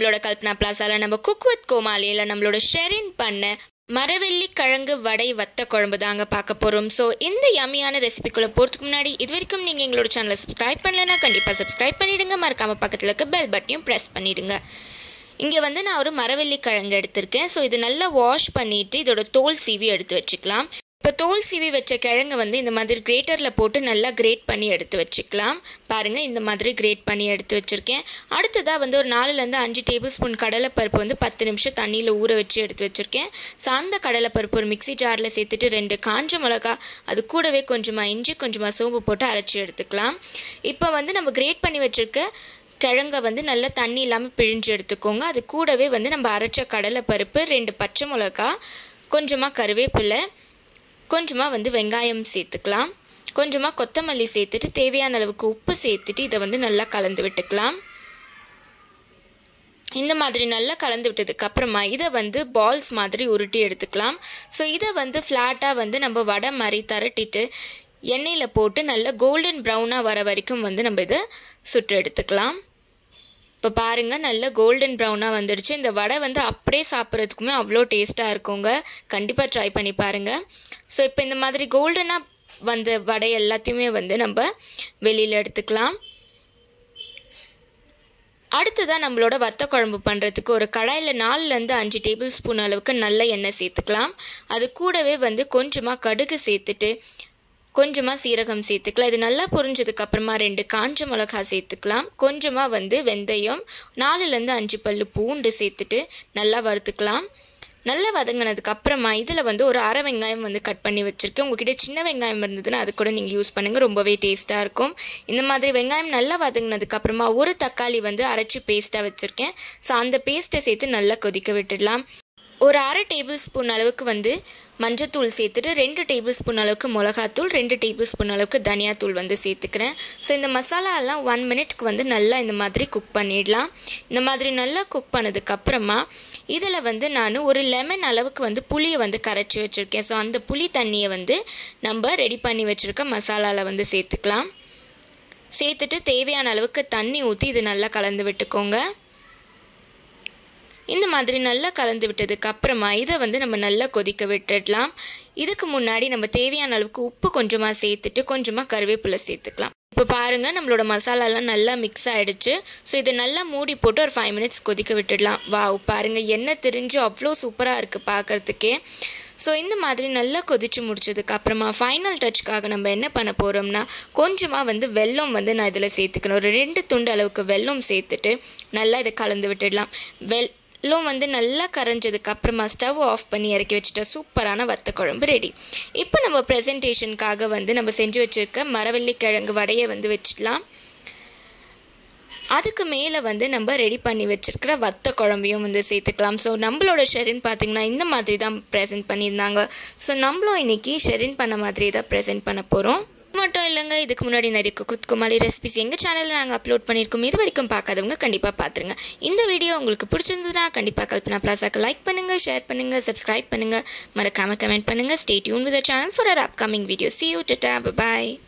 நம்மளோட கல்பனா பிளாசால நம்ம cook with கோமாலியில் நம்மளோட ஷெரின் பண்ண மரவள்ளி கிழங்கு வடை வத்த குழம்பு தாங்க பார்க்க போகிறோம். ஸோ இந்த யம்மியான ரெசிபிக்குள்ளே போகிறதுக்கு முன்னாடி இது வரைக்கும் நீங்கள் எங்களோட சேனலை சப்ஸ்கிரைப் பண்ணலைன்னா கண்டிப்பாக சப்ஸ்கிரைப் பண்ணிவிடுங்க. மறக்காமல் பக்கத்தில் இருக்க பெல் பட்டனையும் ப்ரெஸ் பண்ணிவிடுங்க. இங்கே வந்து நான் ஒரு மரவள்ளி கிழங்கு எடுத்திருக்கேன். ஸோ இது நல்லா வாஷ் பண்ணிவிட்டு இதோட தோல் சீவி எடுத்து வச்சுக்கலாம். இப்போ தோல் சீவி வச்ச கிழங்கு வந்து இந்த மாதிரி கிரேட்டரில் போட்டு நல்லா கிரேட் பண்ணி எடுத்து வச்சுக்கலாம். பாருங்கள், இந்த மாதிரி கிரேட் பண்ணி எடுத்து வச்சுருக்கேன். அடுத்ததாக வந்து ஒரு 4-5 டேபிள் ஸ்பூன் கடலைப்பருப்பு வந்து 10 நிமிஷம் தண்ணியில் ஊற வச்சு எடுத்து வச்சுருக்கேன். ஸோ அந்த கடலைப்பருப்பு ஒரு மிக்ஸி ஜாரில் சேர்த்துட்டு 2 காஞ்ச மிளகா, அது கூடவே கொஞ்சமாக இஞ்சி, கொஞ்சமாக சோம்பு போட்டு அரைச்சி எடுத்துக்கலாம். இப்போ வந்து நம்ம கிரேட் பண்ணி வச்சுருக்க கிழங்கை வந்து நல்லா தண்ணி இல்லாமல் பிழிஞ்சு எடுத்துக்கோங்க. அது கூடவே வந்து நம்ம அரைச்ச கடலைப்பருப்பு, 2 பச்சை மிளகா, கொஞ்சமாக கருவேப்பிலை, கொஞ்சமாக வந்து வெங்காயம் சேர்த்துக்கலாம். கொஞ்சமாக கொத்தமல்லி சேர்த்துட்டு தேவையான அளவுக்கு உப்பு சேர்த்துட்டு இதை வந்து நல்லா கலந்து விட்டுக்கலாம். இந்த மாதிரி நல்லா கலந்து விட்டதுக்கு அப்புறமா இதை வந்து பால்ஸ் மாதிரி உருட்டி எடுத்துக்கலாம். ஸோ இதை வந்து ஃப்ளாட்டாக வந்து நம்ம வடை மாதிரி தரட்டிட்டு எண்ணெயில் போட்டு நல்லா கோல்டன் ப்ரௌனாக வர வரைக்கும் வந்து நம்ம இதை சுட்டு எடுத்துக்கலாம். இப்போ பாருங்கள், நல்ல கோல்டன் ப்ரௌனாக வந்துடுச்சு. இந்த வடை வந்து அப்படியே சாப்பிட்றதுக்குமே அவ்வளோ டேஸ்ட்டாக இருக்குங்க. கண்டிப்பாக ட்ரை பண்ணி பாருங்கள். ஸோ இப்போ இந்த மாதிரி கோல்டனாக வந்த வடை எல்லாத்தையுமே வந்து நம்ம வெளியில் எடுத்துக்கலாம். அடுத்ததாக நம்மளோட வத்த குழம்பு பண்ணுறதுக்கு ஒரு கடாயில் 4-5 டேபிள் ஸ்பூன் அளவுக்கு நல்ல எண்ணெய் சேர்த்துக்கலாம். அது கூடவே வந்து கொஞ்சமாக கடுகு சேர்த்துட்டு கொஞ்சமாக சீரகம் சேர்த்துக்கலாம். இது நல்லா பொரிஞ்சதுக்கப்புறமா 2 காஞ்ச மிளகா சேர்த்துக்கலாம். கொஞ்சமாக வந்து வெந்தயம், 4-5 பல்லு பூண்டு சேர்த்துட்டு நல்லா வறுத்துக்கலாம். நல்லா வதங்கினதுக்கு அப்புறமா இதில் வந்து ஒரு அரை வெங்காயம் வந்து கட் பண்ணி வச்சுருக்கேன். உங்ககிட்ட சின்ன வெங்காயம் இருந்ததுன்னா அது கூட நீங்கள் யூஸ் பண்ணுங்கள், ரொம்பவே டேஸ்ட்டாக இருக்கும். இந்த மாதிரி வெங்காயம் நல்லா வதங்கினதுக்கப்புறமா ஒரு தக்காளி வந்து அரைச்சி பேஸ்ட்டாக வச்சுருக்கேன். ஸோ அந்த பேஸ்ட்டை சேர்த்து நல்லா கொதிக்க விட்டுடலாம். ஒரு அரை டேபிள் ஸ்பூன் அளவுக்கு வந்து மஞ்சத்தூள் சேர்த்துட்டு 2 டேபிள் ஸ்பூன் அளவுக்கு மிளகாத்தூள், 2 டேபிள் ஸ்பூன் அளவுக்கு தனியாத்தூள் வந்து சேர்த்துக்கிறேன். ஸோ இந்த மசாலாலாம் 1 மினிட்க்கு வந்து நல்லா இந்த மாதிரி குக் பண்ணிடலாம். இந்த மாதிரி நல்லா குக் பண்ணதுக்கப்புறமா இதில் வந்து நான் ஒரு லெமன் அளவுக்கு வந்து புளியை வந்து கரைச்சி வச்சுருக்கேன். ஸோ அந்த புளி தண்ணியை வந்து நம்ம ரெடி பண்ணி வச்சுருக்க மசாலாவில் வந்து சேர்த்துக்கலாம். சேர்த்துட்டு தேவையான அளவுக்கு தண்ணி ஊற்றி இது நல்லா கலந்து விட்டுக்கோங்க. இந்த மாதிரி நல்லா கலந்து விட்டதுக்கு அப்புறமா இதை வந்து நம்ம நல்லா கொதிக்க விட்டுடலாம். இதுக்கு முன்னாடி நம்ம தேவையான அளவுக்கு உப்பு கொஞ்சமாக சேர்த்துட்டு கொஞ்சமாக கருவேப்பிலை சேர்த்துக்கலாம். இப்போ பாருங்கள், நம்மளோட மசாலாலாம் நல்லா மிக்ஸ் ஆகிடுச்சு. ஸோ இதை நல்லா மூடி போட்டு ஒரு 5 மினிட்ஸ் கொதிக்க விட்டுடலாம். வாவ், பாருங்கள், எண்ணெய் திரிஞ்சு அவ்வளோ சூப்பராக இருக்குது பார்க்குறதுக்கே. ஸோ இந்த மாதிரி நல்லா கொதித்து முடிச்சதுக்கு அப்புறமா ஃபைனல் டச்சுக்காக நம்ம என்ன பண்ண போகிறோம்னா கொஞ்சமாக வந்து வெல்லம் வந்து நான் இதில் சேர்த்துக்கணும். ஒரு 2 துண்டு அளவுக்கு வெல்லம் சேர்த்துட்டு நல்லா இதை கலந்து விட்டுடலாம். வெல்லம் வந்து நல்லா கரைஞ்சதுக்கு அப்புறமா ஸ்டவ் ஆஃப் பண்ணி இறக்கி வச்சுட்டா சூப்பரான வத்த குழம்பு ரெடி. இப்போ நம்ம ப்ரெசன்டேஷனுக்காக வந்து நம்ம செஞ்சு வச்சுருக்க மரவள்ளி கிழங்கு வடையை வந்து வச்சிடலாம். அதுக்கு மேலே வந்து நம்ம ரெடி பண்ணி வச்சுருக்கிற வத்த குழம்பையும் வந்து சேர்த்துக்கலாம். ஸோ நம்மளோட ஷெரின் பார்த்திங்கன்னா இந்த மாதிரி தான் ப்ரெசென்ட் பண்ணியிருந்தாங்க. ஸோ நம்மளும் இன்றைக்கி ஷெரின் பண்ண மாதிரி தான் ப்ரெசென்ட் பண்ண போகிறோம். மட்டும் இல்லைங்க, இதுக்கு முன்னாடி நிறைய குக் குமாலி ரெசிபிஸ் எங்கள் சேனலில் நாங்கள் அப்லோட் பண்ணியிருக்கோம். இது வரைக்கும் பார்க்காதவங்க கண்டிப்பாக பார்த்துருங்க. இந்த வீடியோ உங்களுக்கு பிடிச்சிருந்ததுன்னா கண்டிப்பாக கல்பனா பிளாசாக்கு லைக் பண்ணுங்கள், ஷேர் பண்ணுங்கள், சப்ஸ்கிரைப் பண்ணுங்கள், மறக்காமல் கமெண்ட் பண்ணுங்கள். Stay tuned with the channel for our upcoming video. See you, tata, bye bye.